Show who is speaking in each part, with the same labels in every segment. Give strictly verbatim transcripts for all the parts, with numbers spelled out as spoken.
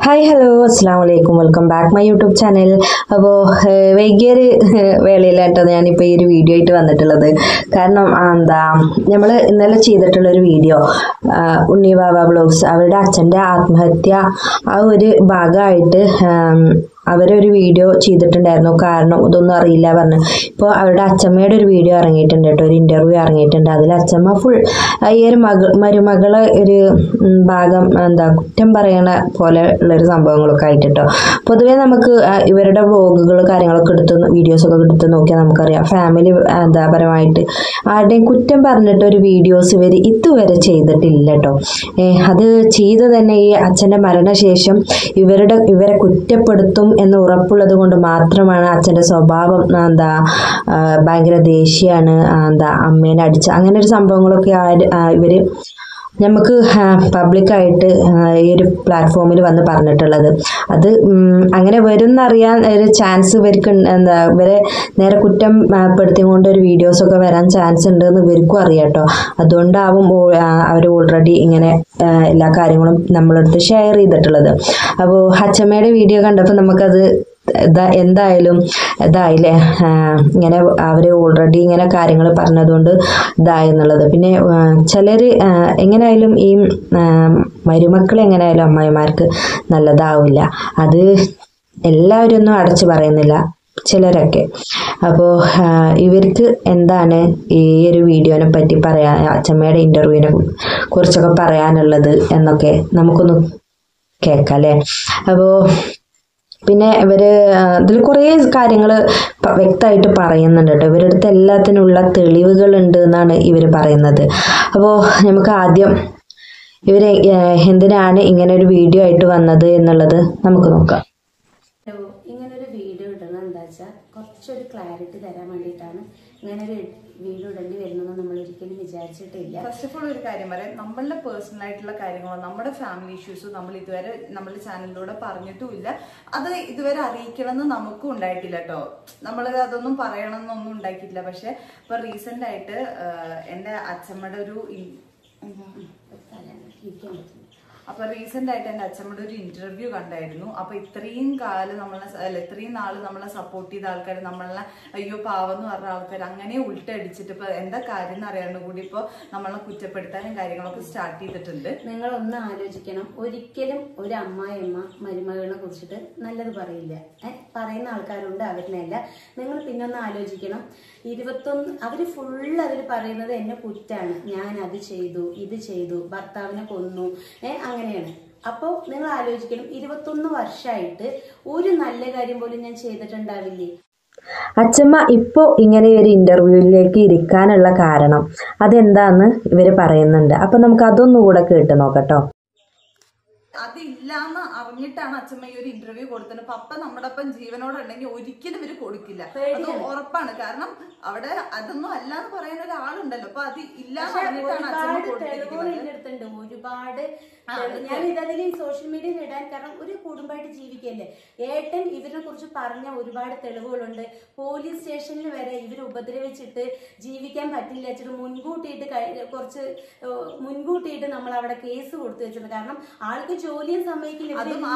Speaker 1: Hi hello അസ്സാം വലൈക്കും welcome back my YouTube channel. അപ്പോൾ വൈകിയൊരു വേളയിലാട്ടോ ഞാനിപ്പോൾ ഈ ഒരു വീഡിയോ ആയിട്ട് വന്നിട്ടുള്ളത്. കാരണം എന്താ നമ്മൾ ഇന്നലെ ചെയ്തിട്ടുള്ളൊരു വീഡിയോ ഉണ്ണി ബാബ വ്ളോഗ്സ് അവരുടെ അച്ഛൻ്റെ ആത്മഹത്യ ആ ഒരു ഭാഗമായിട്ട് അവരൊരു വീഡിയോ ചെയ്തിട്ടുണ്ടായിരുന്നു. കാരണം ഇതൊന്നും അറിയില്ല പറഞ്ഞു. ഇപ്പോൾ അവരുടെ അച്ഛമ്മയുടെ ഒരു വീഡിയോ ഇറങ്ങിയിട്ടുണ്ട് കേട്ടോ, ഒരു ഇൻ്റർവ്യൂ ഇറങ്ങിയിട്ടുണ്ട്. അതിൽ അച്ഛമ്മ ഫുൾ ഈ ഒരു മക മരുമകളെ ഒരു ഭാഗം എന്താ കുറ്റം പറയണ പോലെ ഉള്ളൊരു സംഭവങ്ങളൊക്കെ ആയിട്ട് കേട്ടോ. പൊതുവേ നമുക്ക് ഇവരുടെ വ്ളോഗുകൾ കാര്യങ്ങളൊക്കെ എടുത്ത് വീഡിയോസൊക്കെ എടുത്ത് നോക്കിയാൽ നമുക്കറിയാം ഫാമിലി എന്താ പരമായിട്ട് ആരുടെയും കുറ്റം പറഞ്ഞിട്ട് ഒരു വീഡിയോസ് ഇവർ ഇതുവരെ ചെയ്തിട്ടില്ല കേട്ടോ. അത് ചെയ്ത് തന്നെ ഈ അച്ഛൻ്റെ മരണശേഷം ഇവരുടെ ഇവരെ കുറ്റപ്പെടുത്തും എന്ന് ഉറപ്പുള്ളത് കൊണ്ട് മാത്രമാണ് അച്ഛൻ്റെ സ്വഭാവം എന്താ ഭയങ്കര ദേഷ്യമാണ്, എന്താ അമ്മേനെ അടിച്ച് അങ്ങനെ ഒരു സംഭവങ്ങളൊക്കെ ഇവർ നമുക്ക് പബ്ലിക്കായിട്ട് ഈ ഒരു പ്ലാറ്റ്ഫോമിൽ വന്ന് പറഞ്ഞിട്ടുള്ളത്. അത് അങ്ങനെ വരുമെന്നറിയാൻ ഒരു ചാൻസ് ഇവർക്ക് എന്താ ഇവരെ നേരെ കുറ്റം പെടുത്തിക്കൊണ്ട് ഒരു വീഡിയോസൊക്കെ വരാൻ ചാൻസ് ഉണ്ടെന്ന് ഇവർക്കും അറിയാം കേട്ടോ. അതുകൊണ്ടാവും അവർ ഓൾറെഡി ഇങ്ങനെ എല്ലാ കാര്യങ്ങളും നമ്മളടുത്ത് ഷെയർ ചെയ്തിട്ടുള്ളത്. അപ്പോൾ അച്ഛമ്മയുടെ വീഡിയോ കണ്ടപ്പോൾ നമുക്കത് ഇതാ എന്തായാലും ഇതായില്ലേ, ഇങ്ങനെ അവർ ഓൾറെഡി ഇങ്ങനെ കാര്യങ്ങൾ പറഞ്ഞതുകൊണ്ട് ഇതായി എന്നുള്ളത്. പിന്നെ ചിലർ എങ്ങനെയായാലും ഈ മരുമക്കൾ എങ്ങനെയായാലും അമ്മായിമാർക്ക് നല്ലതാവില്ല. അത് എല്ലാവരും ഒന്നും അടച്ചു പറയുന്നില്ല, ചിലരൊക്കെ. അപ്പോൾ ഇവർക്ക് എന്താണ് ഈ ഒരു വീഡിയോനെ പറ്റി പറയാൻ, അച്ഛമ്മയുടെ ഇൻ്റർവ്യൂവിനെ കുറിച്ചൊക്കെ പറയാനുള്ളത് എന്നൊക്കെ നമുക്കൊന്ന് കേൾക്കാം അല്ലേ. അപ്പോൾ പിന്നെ ഇവർ ഇതിൽ കുറേ കാര്യങ്ങൾ വ്യക്തമായിട്ട് പറയുന്നുണ്ട് കേട്ടോ. ഇവരുടെ അടുത്ത് എല്ലാത്തിനുള്ള തെളിവുകളുണ്ട് എന്നാണ് ഇവർ പറയുന്നത്. അപ്പോൾ നമുക്ക് ആദ്യം ഇവർ എന്തിനാണ് ഇങ്ങനെ ഒരു വീഡിയോ ആയിട്ട് വന്നത് എന്നുള്ളത് നമുക്ക് നോക്കാം.
Speaker 2: ഇങ്ങനൊരു വീഡിയോ ഇടണം എന്താ വെച്ചാൽ കുറച്ചൊരു ക്ലാരിറ്റി തരാൻ വേണ്ടിയിട്ടാണ് ഇങ്ങനൊരു വീഡിയോ ഇടേണ്ടി വരുന്നതെന്ന് നമ്മൾ ഒരിക്കലും വിചാരിച്ചിട്ടില്ല.
Speaker 3: ഫസ്റ്റ് ഓഫ് ഓൾ ഒരു കാര്യം പറയാം, നമ്മളുടെ പേഴ്സണൽ ആയിട്ടുള്ള കാര്യങ്ങളോ നമ്മുടെ ഫാമിലി ഇഷ്യൂസും നമ്മൾ ഇതുവരെ നമ്മുടെ ചാനലിലൂടെ പറഞ്ഞിട്ടുമില്ല. അത് ഇതുവരെ അറിയിക്കണം എന്ന് നമുക്കും ഉണ്ടായിട്ടില്ല കേട്ടോ. നമ്മൾ അതൊന്നും പറയണം എന്നൊന്നും ഉണ്ടാക്കിയിട്ടില്ല. പക്ഷെ ഇപ്പൊ റീസെന്റ് ആയിട്ട് എൻ്റെ അച്ഛമ്മയുടെ ഒരു അപ്പൊ റീസെന്റ് ആയിട്ട് എൻ്റെ അച്ഛമ്മയുടെ ഒരു ഇന്റർവ്യൂ കണ്ടായിരുന്നു. അപ്പൊ ഇത്രയും കാലം നമ്മളെ അല്ല ഇത്രയും നാള് നമ്മളെ സപ്പോർട്ട് ചെയ്ത ആൾക്കാർ, നമ്മളെ അയ്യോ പാവെന്ന് പറഞ്ഞ ആൾക്കാർ അങ്ങനെ ഉൾട്ടടിച്ചിട്ട് ഇപ്പൊ എന്താ കാര്യം എന്ന് അറിയാണ്ട് കൂടി ഇപ്പൊ നമ്മളെ കുറ്റപ്പെടുത്താനും കാര്യങ്ങളൊക്കെ സ്റ്റാർട്ട് ചെയ്തിട്ടുണ്ട്.
Speaker 2: നിങ്ങൾ ഒന്ന് ആലോചിക്കണം, ഒരിക്കലും ഒരു അമ്മായിയമ്മ മരുമകളെ കുറിച്ചിട്ട് നല്ലത് പറയില്ല. ഏഹ് പറയുന്ന ആൾക്കാരുണ്ട്, അവരിനല്ല. നിങ്ങൾ പിന്നെ ഒന്ന് ആലോചിക്കണം, ഇരുപത്തൊന്ന് അവര് ഫുള്ള് അതിൽ പറയുന്നത് എന്നെ കുറ്റാണ്, ഞാൻ അത് ചെയ്തു ഇത് ചെയ്തു, ഭർത്താവിനെ കൊന്നു, ഏഹ് അങ്ങനെയാണ്. അപ്പോൾ നിങ്ങൾ ആലോചിക്കണം, ഇരുപത്തൊന്ന് വർഷമായിട്ട് ഒരു നല്ല കാര്യം പോലും ഞാൻ ചെയ്തിട്ടുണ്ടാവില്ലേ.
Speaker 1: അച്ഛമ്മ ഇപ്പോൾ ഇങ്ങനെ ഒരു ഇന്റർവ്യൂവിലേക്ക് ഇരിക്കാനുള്ള കാരണം അതെന്താന്ന് ഇവർ പറയുന്നുണ്ട്. അപ്പം നമുക്ക് അതൊന്നുകൂടെ കേട്ട് നോക്കട്ടോ.
Speaker 3: അതില്ലാന്ന് അറിഞ്ഞിട്ടാണ് അച്ഛമ്മ ഈ ഒരു ഇന്റർവ്യൂ കൊടുത്തത്. പപ്പ നമ്മുടെ ഒപ്പം ജീവനോടുണ്ടെങ്കിൽ ഒരിക്കലും ഇവര് കൊടുക്കില്ല, അത് ഉറപ്പാണ്. കാരണം അവിടെ അതൊന്നും അല്ലാന്ന് പറയുന്ന ഒരാളുണ്ടല്ലോ. അപ്പൊ അത് ഇല്ലാന്ന് പറഞ്ഞിട്ടാണ് അച്ഛമ്മ കൊടുത്തിരിക്കുന്നത്.
Speaker 2: ഒരുപാട് ഞാൻ ഇതതിൽ സോഷ്യൽ മീഡിയയിൽ ഇടാൻ കാരണം ഒരു കുടുംബമായിട്ട് ജീവിക്കല്ലേ. ഏട്ടൻ ഇവരെ കുറിച്ച് പറഞ്ഞ ഒരുപാട് തെളിവുകളുണ്ട്. പോലീസ് സ്റ്റേഷനിൽ വരെ ഇവർ ഉപദ്രവിച്ചിട്ട് ജീവിക്കാൻ പറ്റില്ല വെച്ചിട്ട് മുൻകൂട്ടിയിട്ട് കുറച്ച് മുൻകൂട്ടിയിട്ട് നമ്മൾ അവിടെ കേസ് കൊടുത്തു വെച്ചിട്ടുണ്ട്. കാരണം ആൾക്ക് ജോലിയും സമ്മതിക്കില്ല.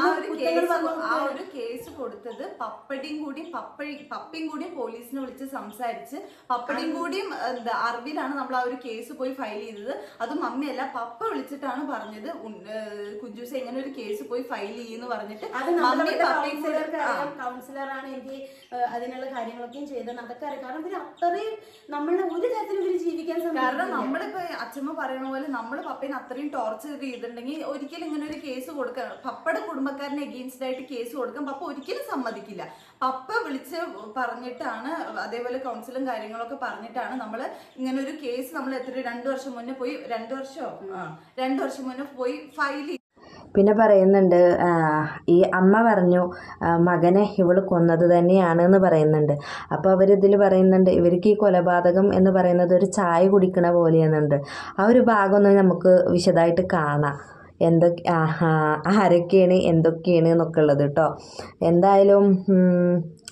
Speaker 3: ആ ഒരു കേസ് കൊടുത്തത് പപ്പടിയും കൂടി പപ്പഴി പപ്പയും കൂടിയും പോലീസിനെ വിളിച്ച് സംസാരിച്ച് പപ്പടിയും കൂടിയും എന്താ അറിവിലാണ് നമ്മൾ ആ ഒരു കേസ് പോയി ഫയൽ ചെയ്തത്. അത് മമ്മിയല്ല പപ്പ വിളിച്ചിട്ടാണ് പറഞ്ഞത് കുഞ്ചൂസ ഇങ്ങനെ ഒരു കേസ് പോയി ഫയൽ ചെയ്യുന്നു പറഞ്ഞിട്ട്.
Speaker 2: കൗൺസിലറാണ് എനിക്ക് അതിനുള്ള കാര്യങ്ങളൊക്കെയും ചെയ്തത്. അതൊക്കെ അറിയാം. കാരണം ഇവര് അത്രയും നമ്മളുടെ ഒരു തരത്തിലും ഇവര് ജീവിക്കാൻ
Speaker 3: കാരണം നമ്മളിപ്പോ അച്ഛമ്മ പറയുന്ന പോലെ നമ്മൾ പപ്പേനെ അത്രയും ടോർച്ചർ ചെയ്തിട്ടുണ്ടെങ്കിൽ ഒരിക്കലും ഇങ്ങനെ ഒരു കേസ് കൊടുക്കാൻ പപ്പയുടെ കുടുംബക്കാരനെ എഗെയിൻസ്റ്റ് ആയിട്ട് കേസ് കൊടുക്കാൻ പപ്പ ഒരിക്കലും സമ്മതിക്കില്ല. പപ്പ വിളിച്ച് പറഞ്ഞിട്ടാണ്, അതേപോലെ കൗൺസിലും കാര്യങ്ങളൊക്കെ പറഞ്ഞിട്ടാണ് നമ്മൾ ഇങ്ങനെ ഒരു കേസ് നമ്മൾ എത്ര രണ്ടു വർഷം മുന്നേ പോയി രണ്ടു വർഷമോ രണ്ടു വർഷം മുന്നേ പോയി ഫയൽ ചെയ്തു.
Speaker 1: പിന്നെ പറയുന്നുണ്ട്, ഈ അമ്മ പറഞ്ഞു മകനെ ഇവൾ കൊന്നത് തന്നെയാണ് എന്ന് പറയുന്നുണ്ട്. അപ്പോൾ അവരിതിൽ പറയുന്നുണ്ട് ഇവർക്ക് ഈ കൊലപാതകം എന്ന് പറയുന്നത് ഒരു ചായ കുടിക്കണ പോലെയെന്നുണ്ട്. ആ ഒരു ഭാഗം ഒന്ന് നമുക്ക് വിശദമായിട്ട് കാണാം, എന്തൊക്കെ ആരൊക്കെയാണ് എന്തൊക്കെയാണ് എന്നൊക്കെ ഉള്ളത് കേട്ടോ. എന്തായാലും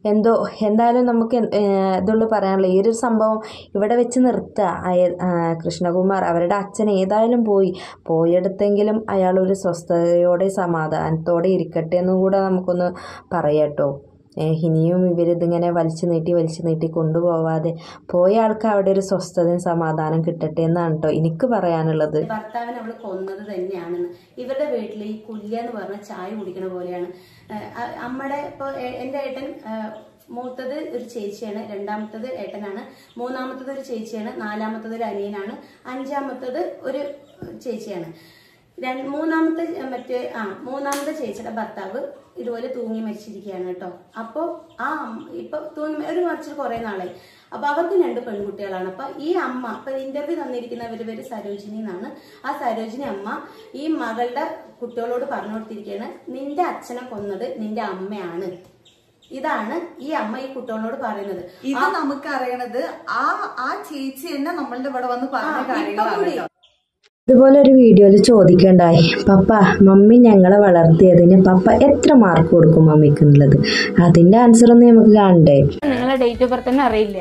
Speaker 1: എന്തോ എന്തായാലും നമുക്ക് ഇതുള്ളൂ പറയാനുള്ളത്. ഈ ഒരു സംഭവം ഇവിടെ വെച്ച് നിർത്തുക. കൃഷ്ണകുമാർ അവരുടെ അച്ഛൻ ഏതായാലും പോയി പോയെടുത്തെങ്കിലും അയാളൊരു സ്വസ്ഥതയോടെ സമാധാനത്തോടെ ഇരിക്കട്ടെ എന്നും കൂടെ നമുക്കൊന്ന് പറയാട്ടോ. ഇനിയും ഇവരിതിങ്ങനെ വലിച്ചു നീട്ടി വലിച്ചു നീട്ടി കൊണ്ടുപോവാതെ പോയ ആൾക്ക് അവിടെ ഒരു സ്വസ്ഥതയും സമാധാനം കിട്ടട്ടെ എന്നാണ് കേട്ടോ എനിക്ക് പറയാനുള്ളത്.
Speaker 2: ഭർത്താവിനെ അവള് കൊന്നത് തന്നെയാണെന്ന്. ഇവരുടെ വീട്ടിൽ ഈ കുല്യ എന്ന് പറഞ്ഞ ചായ കുടിക്കണ പോലെയാണ്. അമ്മയുടെ ഇപ്പൊ എന്റെ ഏട്ടൻ മൂത്തത് ഒരു ചേച്ചിയാണ്, രണ്ടാമത്തത് ഏട്ടനാണ്, മൂന്നാമത്തത് ഒരു ചേച്ചിയാണ്, നാലാമത്തത് ഒരു അനിയനാണ്, അഞ്ചാമത്തത് ഒരു ചേച്ചിയാണ്. രണ്ട് മൂന്നാമത്തെ മറ്റേ ആ മൂന്നാമത്തെ ചേച്ചിയുടെ ഭർത്താവ് ഇതുപോലെ തൂങ്ങി മരിച്ചിരിക്കുകയാണ് കേട്ടോ. അപ്പോൾ ആ ഇപ്പൊ തൂങ്ങി ഒരു മരിച്ചിട്ട് കുറെ നാളായി. അപ്പൊ അവർക്ക് രണ്ട് പെൺകുട്ടികളാണ്. അപ്പൊ ഈ അമ്മ ഇപ്പൊ ഇന്റർവ്യൂ തന്നിരിക്കുന്നവര് പേര് സരോജിനി എന്നാണ്. ആ സരോജിനി അമ്മ ഈ മകളുടെ കുട്ടികളോട് പറഞ്ഞു കൊടുത്തിരിക്കുകയാണ്, നിന്റെ അച്ഛനെ കൊന്നത് നിന്റെ അമ്മയാണ്. ഇതാണ് ഈ അമ്മ ഈ കുട്ടികളോട് പറയുന്നത്.
Speaker 3: ഇത് നമുക്ക് അറിയണത് ആ ആ ചേച്ചി തന്നെ നമ്മളുടെ ഇവിടെ വന്ന് പറഞ്ഞ കാര്യങ്ങളാണ്.
Speaker 1: ഇതുപോലെ ഒരു വീഡിയോയിൽ ചോദിക്കണ്ടായി, പപ്പ മമ്മി ഞങ്ങളെ വളർത്തിയതിന് പപ്പ എത്ര മാർക്ക് കൊടുക്കും മമ്മിക്ക് എന്നുള്ളത്. അതിന്റെ ആൻസർ ഒന്നും നമുക്ക് കാണണ്ടേ?
Speaker 4: നിങ്ങളെ ഡേറ്റ് ഓഫ് ബർത്ത് തന്നെ അറിയില്ല.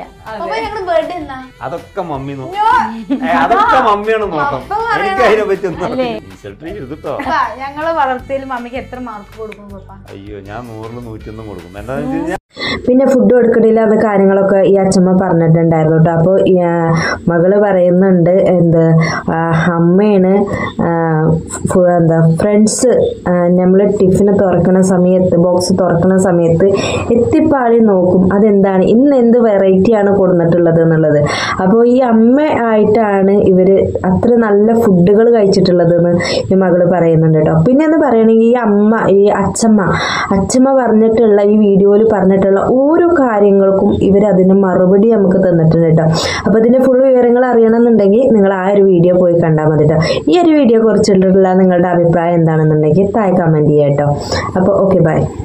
Speaker 5: അതൊക്കെ മമ്മി അതൊക്കെ മമ്മിയാണ് നോക്കാം. എനിക്ക് അതിനെ പറ്റി
Speaker 4: ഞങ്ങളെ വളർത്തിയതിൽ മമ്മിക്ക് എത്ര മാർക്ക് കൊടുക്കും പപ്പ?
Speaker 5: അയ്യോ ഞാൻ നൂറില് നൂറ്റൊന്നും കൊടുക്കും. എന്താണെന്ന് വെച്ച് കഴിഞ്ഞാൽ
Speaker 1: പിന്നെ ഫുഡ് കൊടുക്കണില്ല അത് കാര്യങ്ങളൊക്കെ ഈ അച്ഛമ്മ പറഞ്ഞിട്ടുണ്ടായിരുന്നു കേട്ടോ. അപ്പോൾ മകള് പറയുന്നുണ്ട് എന്ത് അമ്മയാണ് എന്താ ഫ്രണ്ട്സ് നമ്മൾ ടിഫിന് തുറക്കണ സമയത്ത് ബോക്സ് തുറക്കണ സമയത്ത് എത്തിപ്പാളി നോക്കും അതെന്താണ് ഇന്ന് എന്ത് വെറൈറ്റിയാണ് കൊടുത്തിട്ടുള്ളത് എന്നുള്ളത്. അപ്പോൾ ഈ അമ്മ ആയിട്ടാണ് ഇവര് അത്ര നല്ല ഫുഡുകൾ കഴിച്ചിട്ടുള്ളതെന്ന് ഈ മകള് പറയുന്നുണ്ട് കേട്ടോ. പിന്നെ എന്ന് പറയുകയാണെങ്കിൽ ഈ അമ്മ ഈ അച്ഛമ്മ അച്ഛമ്മ പറഞ്ഞിട്ടുള്ള ഈ വീഡിയോയിൽ പറഞ്ഞിട്ടുള്ള ഓരോ കാര്യങ്ങൾക്കും ഇവരതിന് മറുപടി നമുക്ക് തന്നിട്ടുണ്ട് കേട്ടോ. അപ്പോൾ ഇതിന്റെ ഫുൾ വിവരങ്ങൾ അറിയണമെന്നുണ്ടെങ്കിൽ നിങ്ങൾ ആ ഒരു വീഡിയോ പോയി കണ്ടാൽ മതി കേട്ടോ. ഈ ഒരു വീഡിയോ കുറിച്ചുള്ള നിങ്ങളുടെ അഭിപ്രായം എന്താണെന്നുണ്ടെങ്കിൽ താഴെ കമന്റ് ചെയ്യാം കേട്ടോ. അപ്പോൾ ഓക്കെ ബൈ.